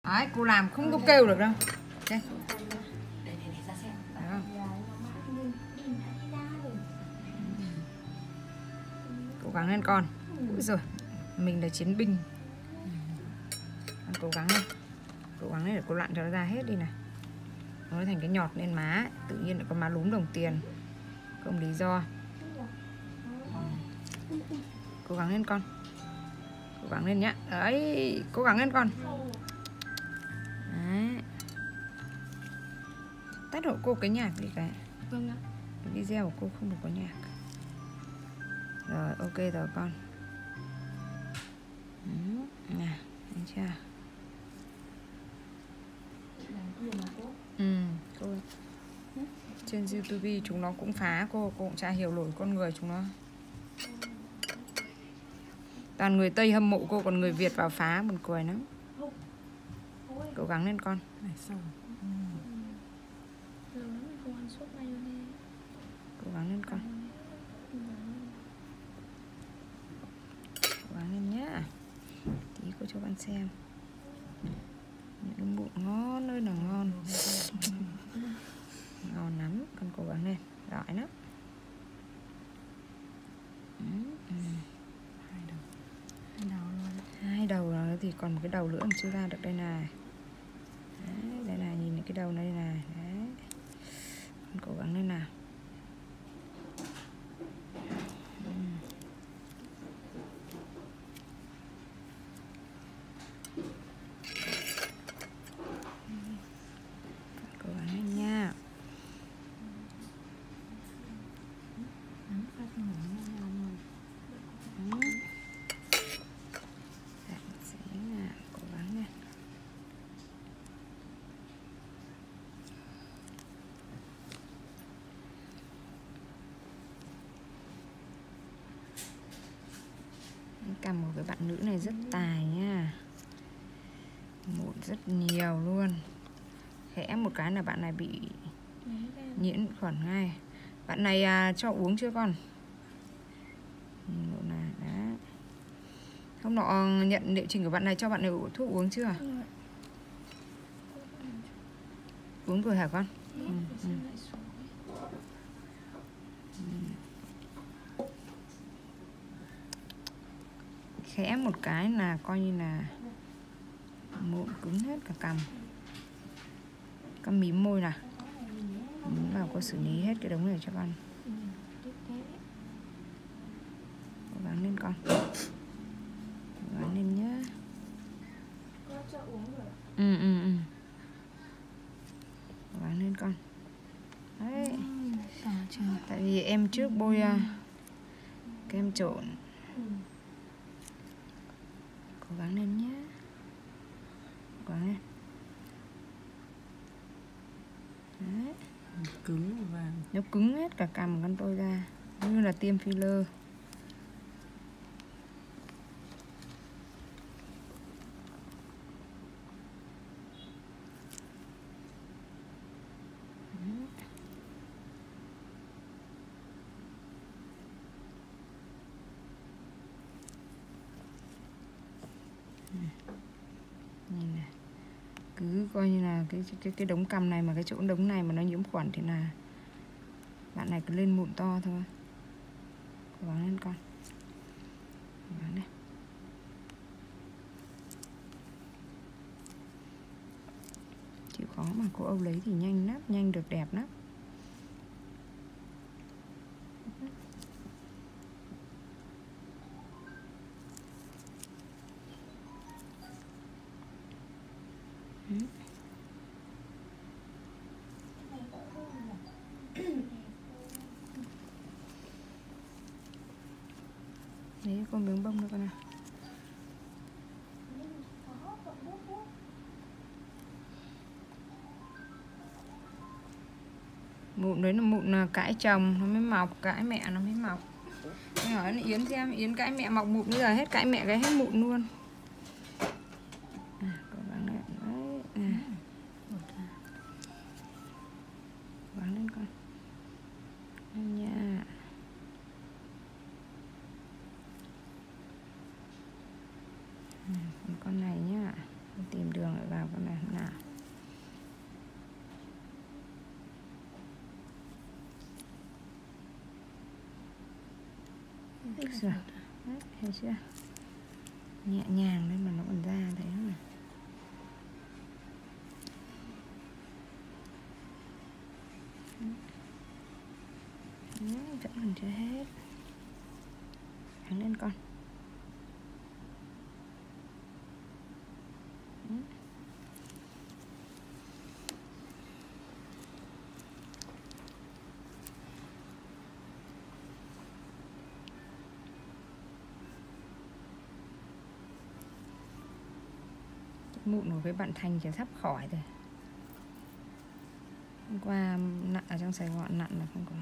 Đấy, cô làm không có kêu được đâu. Đây. Cố gắng lên con. Úi giời, mình là chiến binh. Con cố gắng lên. Cố gắng lên để cô lặn cho nó ra hết đi này. Nó thành cái nhọt lên má ấy. Tự nhiên lại có má lúm đồng tiền. Không lý do. Cố gắng lên con. Cố gắng lên nhá. Đấy, cố gắng lên con. Đấy. Tắt hộ cô cái nhạc đi cái. Vâng ạ. Cái video của cô không được có nhạc. Rồi, ok rồi con. Nè, thấy chưa? Cô trên YouTube chúng nó cũng phá cô cũng chả hiểu nổi con người chúng nó. Toàn người Tây hâm mộ cô, còn người Việt vào phá, buồn cười lắm. Cố gắng lên con. Cố gắng lên con. Cố gắng lên nhá. Tí cô cho con xem. Những bụng ngon ơi là ngon. Ngon lắm, con cố gắng lên. Giỏi lắm. Hai đầu rồi thì còn một cái đầu nữa mà chưa ra được đây này. Đấy, đây này, nhìn cái đầu này này. Đấy. Con cố gắng lên nào. Cố gắng lên nha. Cố gắng nha. Cầm một cái bạn nữ này rất tài nha. Mụn rất nhiều luôn. Khẽ một cái là bạn này bị nhiễm khuẩn ngay. Bạn này cho uống chưa con? Này, đó. Hôm nọ nhận liệu trình của bạn này cho bạn này thuốc uống chưa? Uống rồi hả con? Khẽ một cái là coi như là mụn cứng hết cả cằm. Con mím môi nào. Muốn vào cô xử lý hết cái đống này cho con. Cố gắng lên con. Cố gắng lên nhá. Cố gắng lên con. Đấy. Tại vì em trước bôi kem trộn. Cố gắng lên nhé. Cố gắng lên. Đấy. Cứng và nó cứng hết cả cằm con tôi ra, như là tiêm filler. Nhìn này, cứ coi như là cái đống cằm này mà cái chỗ đống này mà nó nhiễm khuẩn thì là bạn này cứ lên mụn to thôi. Cố gắng lên con. Cố gắng đây. Chịu khó mà cô Âu lấy thì nhanh lắm, nhanh được đẹp lắm. Đấy, con miếng bông nữa con nào. Mụn đấy là mụn cãi chồng nó mới mọc, cãi mẹ nó mới mọc. Tôi hỏi Yến xem, Yến cãi mẹ mọc mụn bây giờ hết cãi mẹ cái hết mụn luôn. Cố gắng lên đấy. Cố gắng lên con. Nha. Con này nhá, tìm đường lại vào con Rồi. Đấy, thấy chưa? Nhẹ nhàng lên mà nó còn ra thấy không này. Vẫn còn chưa hết. Gắng lên con. Mụn của cái bạn Thành chỉ sắp khỏi rồi. Hôm qua nặn ở trong Sài Gòn nặn là không có.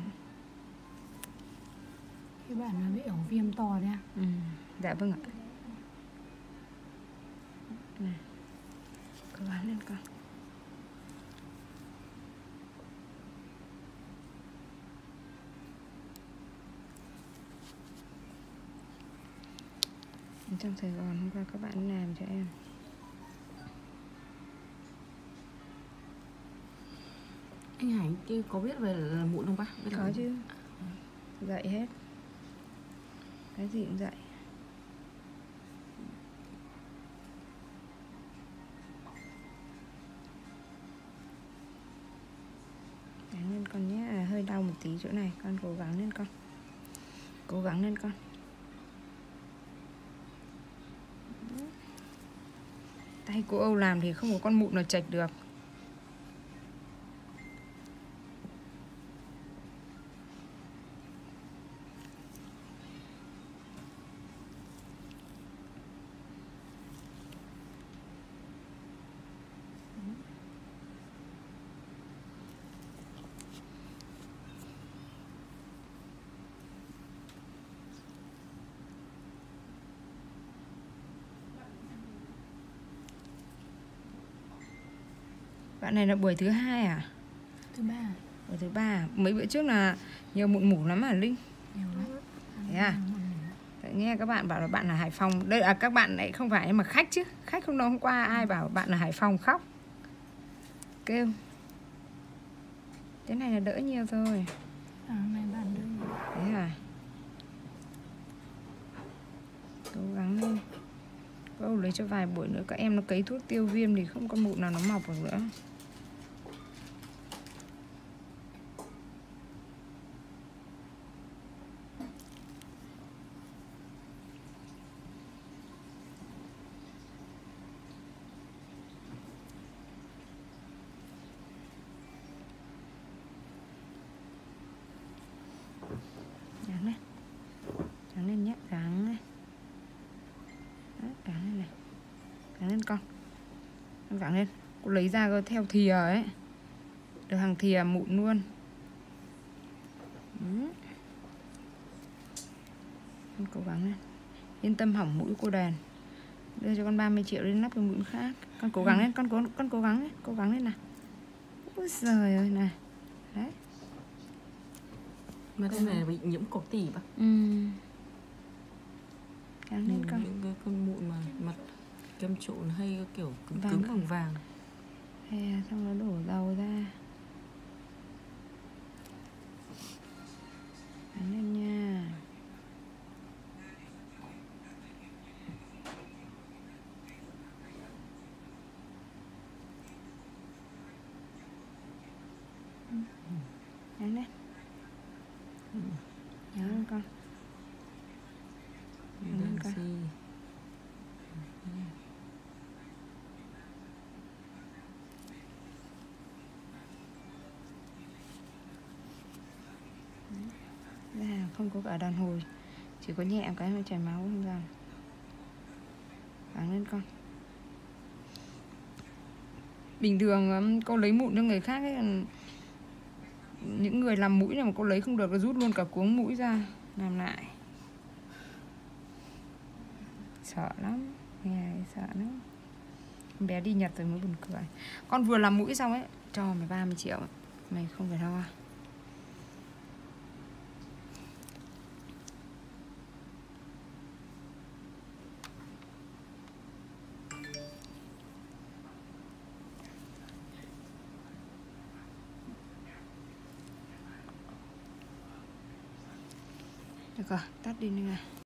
Cái bạn nó bị ổ viêm to đấy à? Dạ vâng ạ. Này. Cố gắng lên con. Ở trong Sài Gòn hôm qua các bạn làm cho em. Anh Hải kia có biết về là mụn không bác? Có chứ. Dạy hết. Cái gì cũng dạy. Gắng lên con nhé. Hơi đau một tí chỗ này. Con cố gắng lên con. Cố gắng lên con. Tay cô Âu làm thì không có con mụn nào chệch được. Bạn này là buổi thứ 2 à? Thứ 3. Buổi thứ 3. Mấy bữa trước là nhiều mụn mủ lắm hả Linh? Nhiều lắm. Thế à? Tại nghe các bạn bảo là bạn là Hải Phòng. Đây các bạn lại không phải mà khách chứ. Khách không nói hôm qua ai bảo bạn là Hải Phòng khóc. Kêu. Thế này là đỡ nhiều rồi. Này bạn đưa. Thế à? Cố gắng lên. Cô lấy cho vài buổi nữa các em nó cấy thuốc tiêu viêm thì không có mụn nào nó mọc được nữa. Gắng lên. Gắng lên nhé, gắng lên. Đó, gắng lên này. Gắng lên con. Con gắng lên. Cô lấy ra cô theo thìa ấy. Được hàng thìa mụn luôn. Con cố gắng lên. Yên tâm hỏng mũi cô đèn. Đưa cho con 30 triệu lên lắp cái mũi khác. Con cố gắng lên, con cố gắng lên, cố gắng lên nào. Ôi giời ơi này. Đấy. Mà đây này bị nhiễm cổ tỉ bác. Gắng lên con. Những cái con mụn mà mặt kem trộn hay kiểu cứng vàng vàng. Hay xong nó đổ dầu ra. Gắng lên nha. Gắng lên. Gắng lên con. Gắng lên con. Là không có cả đàn hồi, chỉ có nhẹ cái hơi chảy máu không ra. Gắng lên con. Bình thường cô lấy mụn cho người khác ấy, những người làm mũi này mà cô lấy không được, rút luôn cả cuống mũi ra làm lại. Sợ lắm, nghe sợ lắm. Con bé đi Nhật rồi mới buồn cười. Con vừa làm mũi xong ấy, cho mày 30 triệu, mày không phải lo. Được rồi, tắt đi Ninh à.